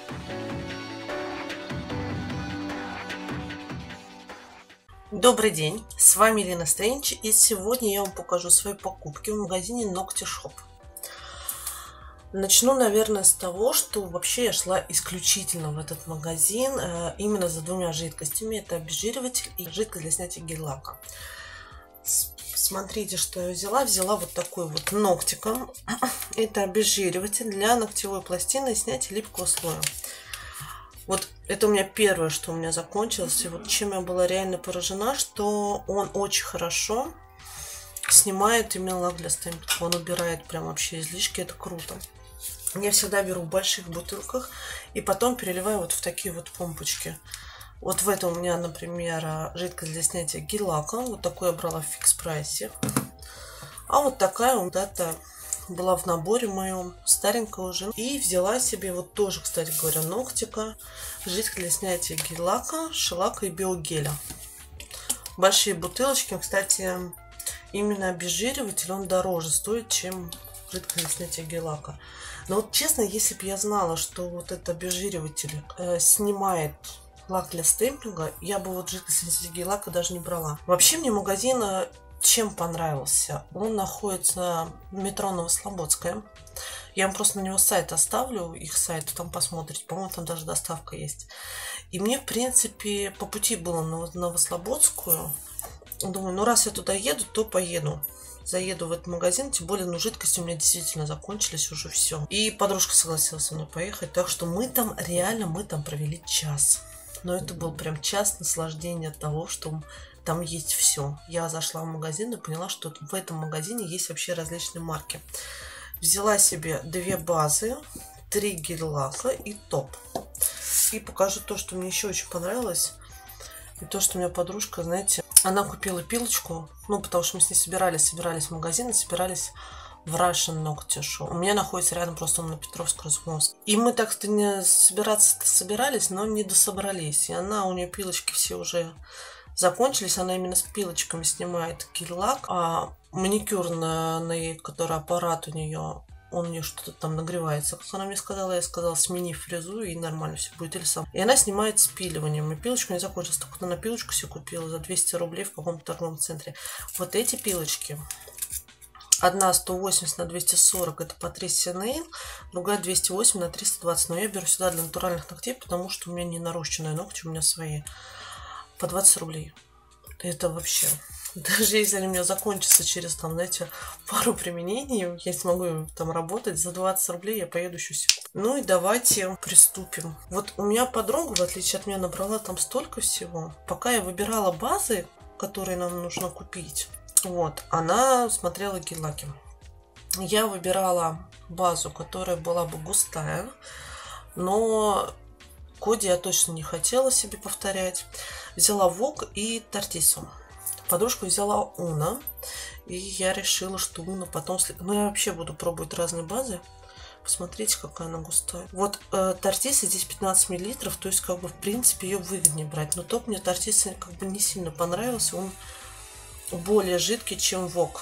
Добрый день, с вами Лена Стрэнч, и сегодня я вам покажу свои покупки в магазине Nocti Shop. Начну, наверное, с того, что вообще я шла исключительно в этот магазин именно за двумя жидкостями. Это обезжириватель и жидкость для снятия гель-лака. Смотрите, что я взяла. Взяла вот такой вот ногтиком. Это обезжириватель для ногтевой пластины и снятия липкого слоя. Вот это у меня первое, что у меня закончилось. И вот чем я была реально поражена, что он очень хорошо снимает именно лак для стемпинга. Он убирает прям вообще излишки. Это круто. Я всегда беру в больших бутылках и потом переливаю вот в такие вот помпочки. Вот в этом у меня, например, жидкость для снятия гель-лака. Вот такую я брала в фикс-прайсе. А вот такая вот это была в наборе моем, старенькая уже. И взяла себе вот тоже, кстати говоря, ногтика, жидкость для снятия гель-лака, шелака и биогеля. Большие бутылочки. Кстати, именно обезжириватель, он дороже стоит, чем жидкость для снятия гель-лака. Но вот честно, если бы я знала, что вот этот обезжириватель снимает лак для стемпинга, я бы вот жидкость для снятия гель-лака даже не брала. Вообще мне магазин чем понравился? Он находится в метро Новослободская. Я вам просто на него сайт оставлю, их сайт, там посмотрите. По-моему, там даже доставка есть. И мне, в принципе, по пути было на Новослободскую. Думаю, ну раз я туда еду, то поеду. Заеду в этот магазин, тем более, ну, жидкости у меня действительно закончились уже все. И подружка согласилась со мной поехать, так что мы там провели час. Но это был прям час наслаждения от того, что там есть все. Я зашла в магазин и поняла, что в этом магазине есть вообще различные марки. Взяла себе 2 базы, 3 гель-лака и топ. И покажу то, что мне еще очень понравилось. И то, что у меня подружка, знаете, она купила пилочку, ну, потому что мы с ней собирались в магазин и собирались в Russian Nocti Shop. У меня находится рядом просто на Петровскую Разумовск. И мы так-то не собираться-то собирались, но не дособрались. И у нее пилочки все уже закончились. Она именно с пилочками снимает гель-лак, а маникюрный, который аппарат у нее, он мне что-то там нагревается. Как она мне сказала, я сказала, смени фрезу, и нормально все будет. Или сам. И она снимает спиливанием. И пилочка не закончилась. Так вот она пилочку себе купила за 200 рублей в каком-то торговом центре. Вот эти пилочки. Одна 180 на 240, это Patricia Nail, другая 208 на 320. Но я беру сюда для натуральных ногтей, потому что у меня не нарощенные ногти, у меня свои. По 20 рублей. Это вообще... Даже если они у меня закончатся через, там, знаете, пару применений, я смогу там работать, за 20 рублей я поеду еще секунду. Ну и давайте приступим. Вот у меня подруга, в отличие от меня, набрала там столько всего. Пока я выбирала базы, которые нам нужно купить, вот, она смотрела гель-лаки. Я выбирала базу, которая была бы густая, но Коди я точно не хотела себе повторять. Взяла Вок и Тартису. Подружка взяла Уна, и я решила, что Уна потом... Ну, я вообще буду пробовать разные базы. Посмотрите, какая она густая. Вот Тартиса здесь 15 мл, то есть, как бы, в принципе, ее выгоднее брать. Но топ мне Тартиса как бы не сильно понравился. Он более жидкий, чем Вок.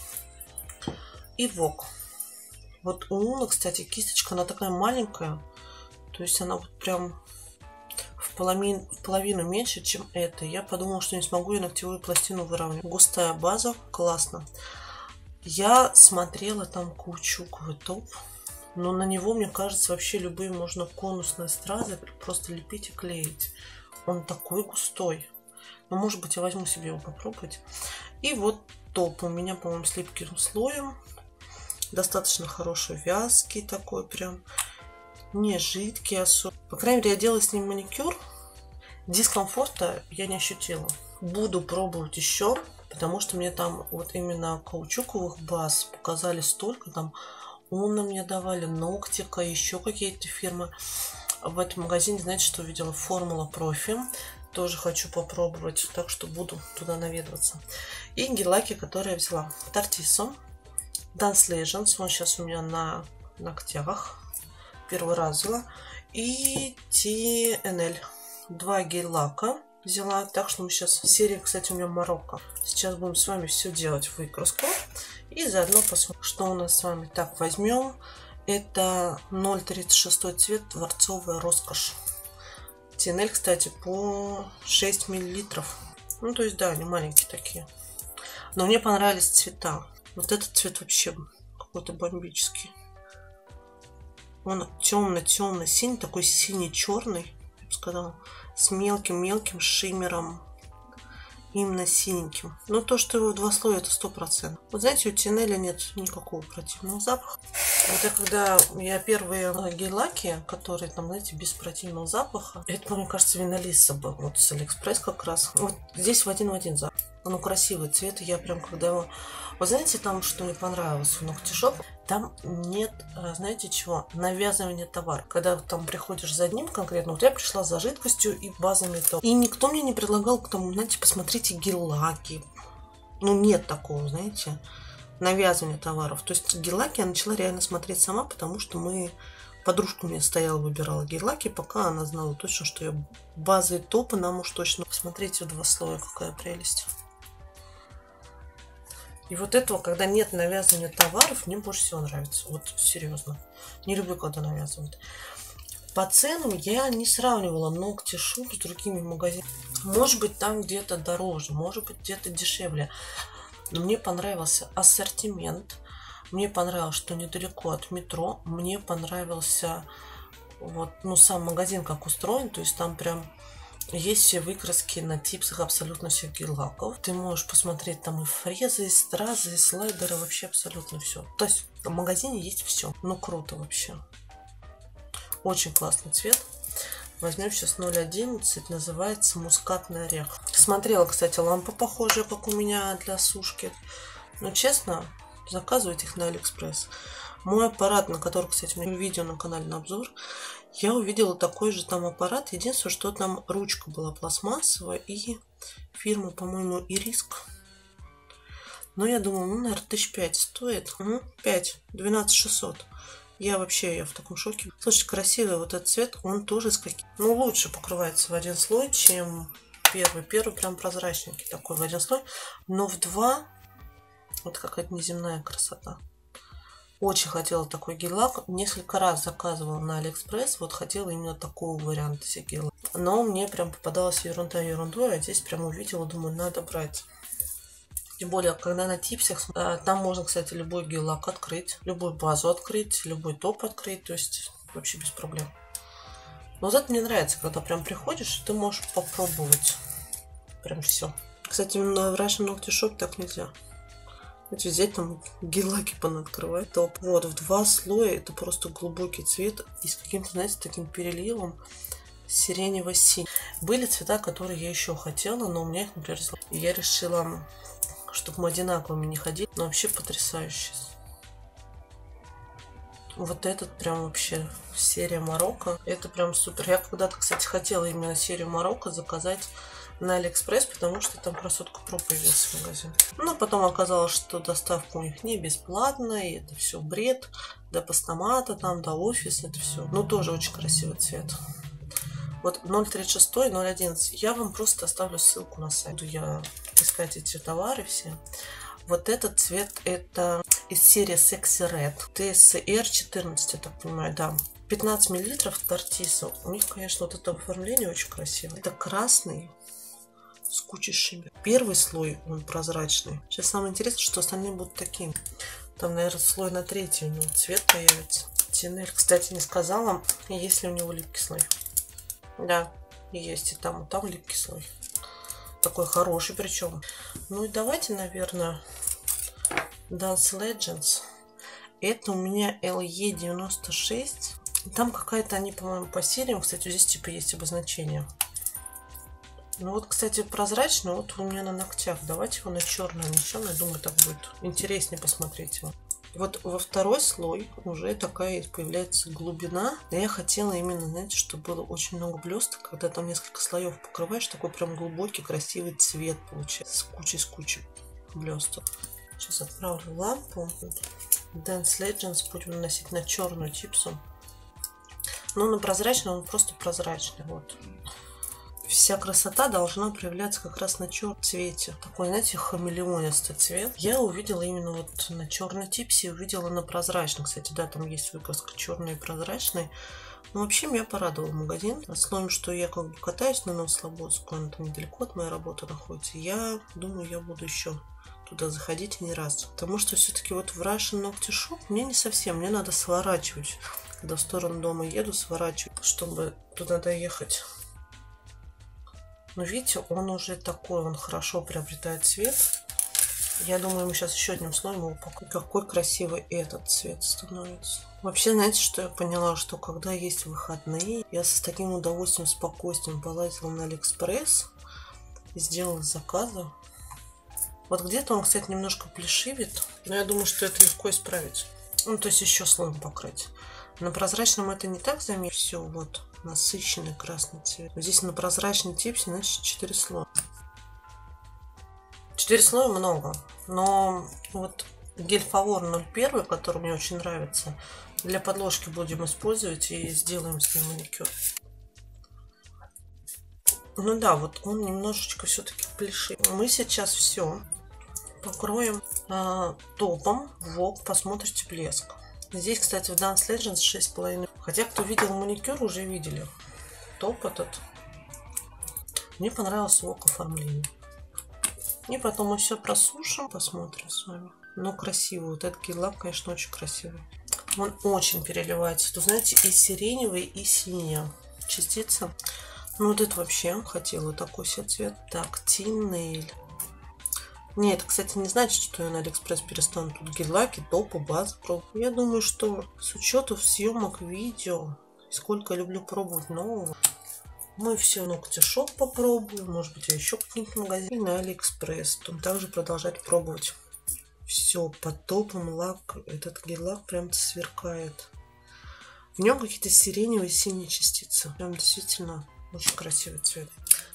И Вок. Вот у Уна, кстати, кисточка, она такая маленькая. То есть, она вот прям... в половину меньше, чем это. Я подумала, что не смогу я ногтевую пластину выровнять. Густая база, классно. Я смотрела там каучуковый топ, но на него, мне кажется, вообще любые можно конусные стразы просто лепить и клеить. Он такой густой. Но, может быть, я возьму себе его попробовать. И вот топ у меня, по-моему, с липким слоем. Достаточно хороший, вязкий такой прям. Не жидкий особо. По крайней мере, я делала с ним маникюр. Дискомфорта я не ощутила. Буду пробовать еще, потому что мне там вот именно каучуковых баз показали столько. Там Уна мне давали, Ногтика, еще какие-то фирмы. В этом магазине, знаете, что увидела? Формула профи. Тоже хочу попробовать, так что буду туда наведываться. И гель-лаки, которые я взяла. Тартисо, Dance Legends. Он сейчас у меня на ногтях. Первый раз взяла. И TNL. 2 гель-лака взяла. Так что мы сейчас... Серия, кстати, у меня Марокко. Сейчас будем с вами все делать в выкраску. И заодно посмотрим, что у нас с вами. Так, возьмем Это 0,36 цвет, дворцовая роскошь. TNL, кстати, по 6 миллилитров. Ну, то есть, да, они маленькие такие. Но мне понравились цвета. Вот этот цвет вообще какой-то бомбический. Он темно-темно-синий, такой синий-черный, я бы сказала, с мелким-мелким шиммером. Именно синеньким. Но то, что его в 2 слоя, это 100%. Вот знаете, у TNL нет никакого противного запаха. Вот когда я первые гель-лаки, которые там, знаете, без противного запаха, это, мне кажется, Винолиса был. Вот с Алиэкспресс как раз. Вот здесь в один запах. Ну, красивый цвет. Я прям, когда его... Вы знаете, там, что мне понравилось в Ногтишоп? Там нет, знаете чего, навязывания товара. Когда там приходишь за одним конкретно, вот я пришла за жидкостью и базами то. И никто мне не предлагал к тому, знаете, посмотрите гель-лаки. Ну, нет такого, знаете, навязывания товаров. То есть гель-лаки я начала реально смотреть сама, потому что подружка у меня стояла, выбирала гель-лаки, пока она знала точно, что я базы и топы нам уж точно. Посмотрите, 2 слоя, какая прелесть. И вот этого, когда нет навязывания товаров, мне больше всего нравится. Вот серьезно. Не люблю, когда навязывают. По ценам я не сравнивала Ногтишоп с другими магазинами. Может быть, там где-то дороже, может быть, где-то дешевле. Но мне понравился ассортимент. Мне понравилось, что недалеко от метро. Мне понравился вот, ну, сам магазин как устроен. То есть там прям... Есть все выкраски на типсах абсолютно всех гель-лаков. Ты можешь посмотреть там и фрезы, и стразы, и слайдеры, вообще абсолютно все. То есть в магазине есть все. Ну, круто вообще. Очень классный цвет. Возьмем сейчас 0,11, называется мускатный орех. Смотрела, кстати, лампа похожая, как у меня для сушки. Но честно, заказывайте их на Алиэкспресс. Мой аппарат, на который, кстати, у меня видео на канале на обзор, я увидела такой же там аппарат. Единственное, что там ручка была пластмассовая и фирма, по-моему, Ириск. Но я думала, ну, наверное, 1005 стоит. 5, 12600. Я в таком шоке. Слушайте, красивый вот этот цвет, он тоже с каким... Ну, лучше покрывается в один слой, чем первый. Первый прям прозрачненький такой в один слой. Но в 2 вот какая-то неземная красота. Очень хотела такой гель-лак. Несколько раз заказывала на Алиэкспресс. Вот хотела именно такого варианта себе гель-лак. Но мне прям попадалась ерунда ерундой. А здесь прям увидела, думаю, надо брать. Тем более, когда на типсах, там можно, кстати, любой гель-лак открыть. Любую базу открыть, любой топ открыть. То есть вообще без проблем. Но вот это мне нравится, когда прям приходишь, ты можешь попробовать. Прям все. Кстати, на Russian Noctishop так нельзя. Знаете, взять там гель-лаки понаоткрывать. Топ. Вот, в 2 слоя это просто глубокий цвет. И с каким-то, знаете, таким переливом сиренево-синий. Были цвета, которые я еще хотела, но у меня их, например, и я решила, чтобы мы одинаковыми не ходили. Но вообще потрясающе. Вот этот прям вообще серия Марокко. Это прям супер. Я когда-то, кстати, хотела именно серию Марокко заказать на Алиэкспресс, потому что там красотка про появился в магазине. Но потом оказалось, что доставка у них не бесплатная, и это все бред. До постамата, там, до офиса, это все. Ну, тоже очень красивый цвет. Вот 0,36, 0,11. Я вам просто оставлю ссылку на сайт. Буду я искать эти товары все. Вот этот цвет, это из серии Sexy Red. TSR 14, я так понимаю, да. 15 миллилитров Тартиса. У них, конечно, вот это оформление очень красивое. Это красный с кучей шиммера. Первый слой, он прозрачный. Сейчас самое интересное, что остальные будут такими. Там, наверное, слой на 3-й у него цвет появится. TNL, кстати, не сказала, есть ли у него липкий слой. Да, есть и там липкий слой. Такой хороший причем. Ну и давайте, наверное, Dance Legends. Это у меня LE96. Там какая-то они, по-моему, по сериям. Кстати, здесь типа есть обозначение. Ну вот, кстати, прозрачный. Вот у меня на ногтях. Давайте его на черное нанесем. Я думаю, так будет интереснее посмотреть его. Вот во 2-й слой уже такая появляется глубина. Я хотела именно, знаете, чтобы было очень много блесток. Когда там несколько слоев покрываешь, такой прям глубокий, красивый цвет получается. С кучей блесток. Сейчас отправлю лампу. Dance Legends будем наносить на черную типсу. Но на прозрачный он просто прозрачный. Вот. вся красота должна проявляться как раз на черном цвете. Такой, знаете, хамелеонистый цвет. Я увидела именно вот на черной типсе, увидела на прозрачном. Кстати, да, там есть выпуск черный и прозрачный. Ну, вообще, меня порадовал магазин. Основным, что я как бы катаюсь на Новослободскую, она там недалеко от моей работы находится. Я думаю, я буду еще туда заходить не раз. Потому что все-таки вот в Russian Nocty Shop мне не совсем. Мне надо сворачивать. Когда в сторону дома еду, сворачивать, чтобы туда доехать. Но видите, он уже такой, он хорошо приобретает цвет. Я думаю, мы сейчас еще одним слоем его упакуем. Какой красивый этот цвет становится. Вообще, знаете, что я поняла? Что когда есть выходные, я с таким удовольствием, спокойствием полазила на Алиэкспресс, сделала заказы. Вот где-то он, кстати, немножко плешивит, но я думаю, что это легко исправить. Ну, то есть еще слоем покрыть. На прозрачном это не так заметно. Все, вот, насыщенный красный цвет. Здесь на прозрачной типсе, значит, 4 слоя. 4 слоя много, но вот гель Фавор 01, который мне очень нравится, для подложки будем использовать и сделаем с ним маникюр. Ну да, вот он немножечко все-таки плешивый. Мы сейчас все покроем топом Vogue, посмотрите блеск. Здесь, кстати, в Dance Legends 6,5. Хотя, кто видел маникюр, уже видели топ этот. Мне понравилось его оформление. И потом мы все просушим, посмотрим с вами. Но красивый. Вот этот гель-лак, конечно, очень красивый. Он очень переливается. Тут, знаете, и сиреневый, и синяя частица. Ну, вот это вообще хотела такой себе цвет. Так, Teen Nail. Не, это, кстати, не значит, что я на Алиэкспресс перестану. Тут гель-лаки, топы, базы пробую. Я думаю, что с учетом съемок видео, сколько я люблю пробовать нового, мы все Nocty Shop попробуем. Может быть, я еще какой-нибудь магазин. И на Алиэкспресс. Там также продолжать пробовать. Все, под топом лак. Этот гель-лак прям сверкает. В нем какие-то сиреневые синие частицы. Прям действительно очень красивый цвет.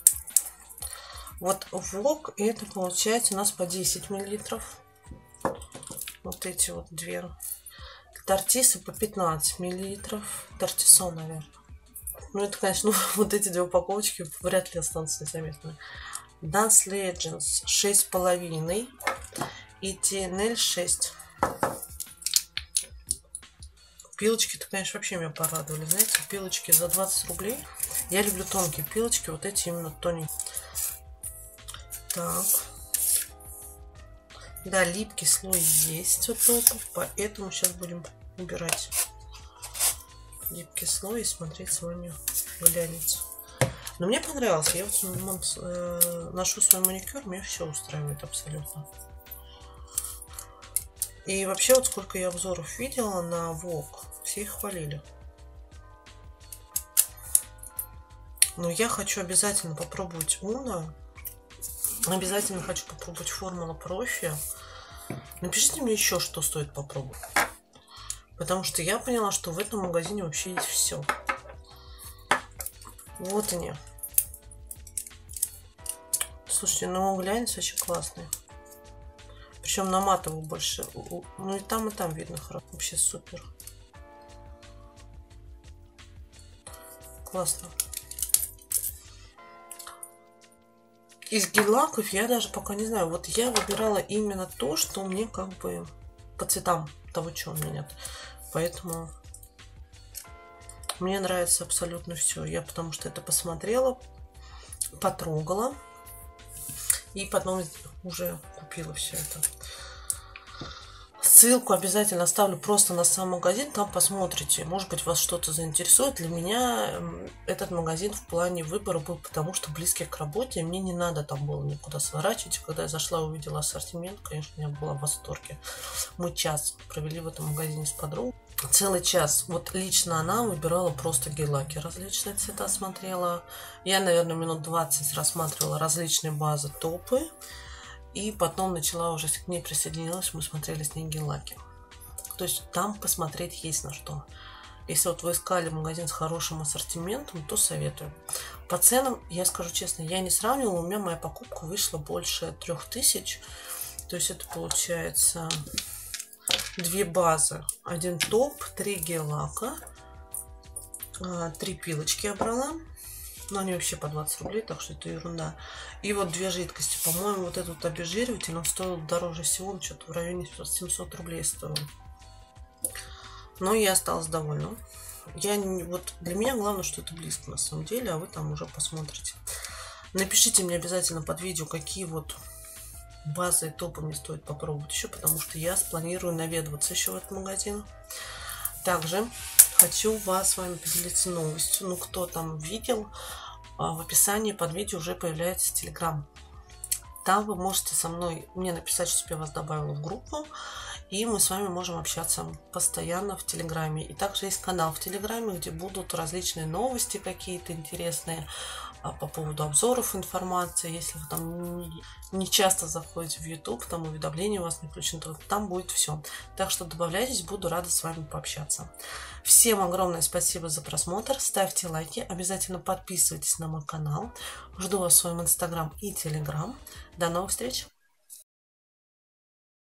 Вот Vogue, это получается у нас по 10 миллилитров. Вот эти вот две. Тартисы по 15 миллилитров. Тартисон, наверное. Ну, это, конечно, вот эти две упаковочки вряд ли останутся незаметными. Dance Legends 6,5 и TNL 6. Пилочки-то, конечно, вообще меня порадовали. Знаете, пилочки за 20 рублей. Я люблю тонкие пилочки, вот эти именно тоненькие. Так. Да, липкий слой есть у топов, поэтому сейчас будем убирать липкий слой и смотреть с вами глянец. Но мне понравилось. Я вот ношу свой маникюр, меня все устраивает абсолютно. И вообще, вот сколько я обзоров видела на Vogue, все их хвалили. Но я хочу обязательно попробовать Uno. Обязательно хочу попробовать Формула Профи. Напишите мне еще, что стоит попробовать. Потому что я поняла, что в этом магазине вообще есть все. Вот они. Слушайте, ну глянец очень классный. Причем на матовый больше. Ну и там видно хорошо. Вообще супер. Классно. Из гель-лаков я даже пока не знаю. Вот я выбирала именно то, что мне как бы по цветам того, чего у меня нет. Поэтому мне нравится абсолютно все. Я потому что это посмотрела, потрогала и потом уже купила все это. Ссылку обязательно оставлю просто на сам магазин, там посмотрите. Может быть, вас что-то заинтересует. Для меня этот магазин в плане выбора был потому, что близкий к работе. Мне не надо там было никуда сворачивать. Когда я зашла и увидела ассортимент, конечно, я была в восторге. Мы час провели в этом магазине с подругой. Целый час. Вот лично она выбирала просто гель-лаки. Различные цвета смотрела. Я, наверное, минут 20 рассматривала различные базы, топы. И потом начала уже к ней присоединилась, мы смотрели с ней гель-лаки. То есть там посмотреть есть на что. Если вот вы искали магазин с хорошим ассортиментом, то советую. По ценам, я скажу честно, я не сравнивала. У меня моя покупка вышла больше 3000. То есть это получается 2 базы. 1 топ, 3 гель-лака, 3 пилочки я брала. Но они вообще по 20 рублей, так что это ерунда. И вот две жидкости. По-моему, вот этот обезжириватель, он стоил дороже всего. Он что-то в районе 700 рублей стоил. Но я осталась довольна. Вот для меня главное, что это близко на самом деле, а вы там уже посмотрите. Напишите мне обязательно под видео, какие вот базы и топы мне стоит попробовать еще, потому что я спланирую наведываться еще в этот магазин. Также хочу с вами поделиться новостью. Ну, кто там видел, в описании под видео уже появляется Telegram. Там вы можете мне написать, чтобы я вас добавила в группу, и мы с вами можем общаться постоянно в Телеграме. И также есть канал в Телеграме, где будут различные новости какие-то интересные по поводу обзоров информации. Если вы там не часто заходите в YouTube, там уведомления у вас не включены, то там будет все. Так что добавляйтесь, буду рада с вами пообщаться. Всем огромное спасибо за просмотр. Ставьте лайки, обязательно подписывайтесь на мой канал. Жду вас в своем Инстаграм и Телеграм. До новых встреч!